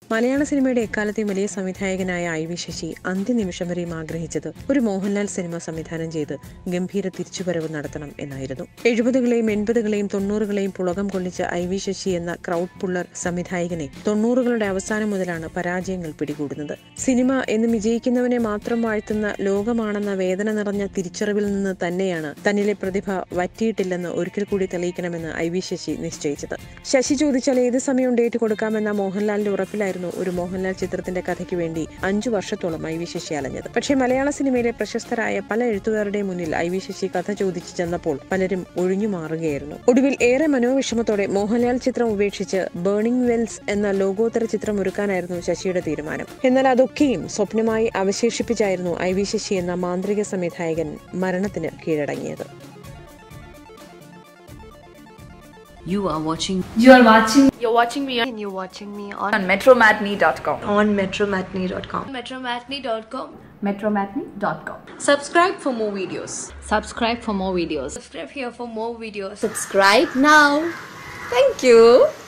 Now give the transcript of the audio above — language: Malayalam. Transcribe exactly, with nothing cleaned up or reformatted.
മലയാള സിനിമയുടെ എക്കാലത്തെയും വലിയ സംവിധായകനായ ഐ വി ശശി അന്ത്യനിമിഷം വരെയും ആഗ്രഹിച്ചത് ഒരു മോഹൻലാൽ സിനിമ സംവിധാനം ചെയ്ത് ഗംഭീര തിരിച്ചുവരവ് നടത്തണം എന്നായിരുന്നു. എഴുപതുകളെയും എൺപതുകളെയും തൊണ്ണൂറുകളെയും പുളകം കൊള്ളിച്ച ഐ വി ശശി എന്ന ക്രൗഡ് പുള്ളർ സംവിധായകനെ തൊണ്ണൂറുകളുടെ അവസാനം മുതലാണ് പരാജയങ്ങൾ പിടികൂടുന്നത്. സിനിമ എന്ന് വിജയിക്കുന്നവനെ മാത്രം വാഴ്ത്തുന്ന ലോകമാണെന്ന വേദന നിറഞ്ഞ തിരിച്ചറിവിൽ നിന്ന് തന്നെയാണ് തന്നിലെ പ്രതിഭ വറ്റിയിട്ടില്ലെന്ന് ഒരിക്കൽ കൂടി തെളിയിക്കണമെന്ന് ഐ വി ശശി നിശ്ചയിച്ചത്. ശശി ചോദിച്ചാൽ ഏത് സമയവും ഡേറ്റ് കൊടുക്കാമെന്ന മോഹൻലാലിന്റെ ഉറപ്പിലായിരുന്നു ഒരു മോഹൻലാൽ ചിത്രത്തിന്റെ കഥയ്ക്ക് വേണ്ടി അഞ്ചു വർഷത്തോളം ഐ വി ശശി അലഞ്ഞത്. പക്ഷേ മലയാള സിനിമയിലെ പ്രശസ്തരായ പല എഴുത്തുകാരുടെ മുന്നിൽ ഐ വി ശശി കഥ ചോദിച്ചു ചെന്നപ്പോൾ പലരും ഒഴിഞ്ഞു മാറുകയായിരുന്നു. ഒടുവിൽ ഏറെ മനോവിഷമത്തോടെ മോഹൻലാൽ ചിത്രം ഉപേക്ഷിച്ച് ബേണിംഗ് വെൽസ് എന്ന ലോകോത്തര ചിത്രം ഒരുക്കാനായിരുന്നു ശശിയുടെ തീരുമാനം. എന്നാൽ അതൊക്കെയും സ്വപ്നമായി അവശേഷിപ്പിച്ചായിരുന്നു ഐ വി ശശി എന്ന മാന്ത്രിക സംവിധായകൻ മരണത്തിന് കീഴടങ്ങിയത്. You are watching. You are watching. You're watching me. And you're watching me on, On metromatney dot com. on metromatney dot com. metromatney dot com. metromatney dot com. Subscribe for more videos. Subscribe for more videos. Subscribe here for more videos. Subscribe now. Thank you.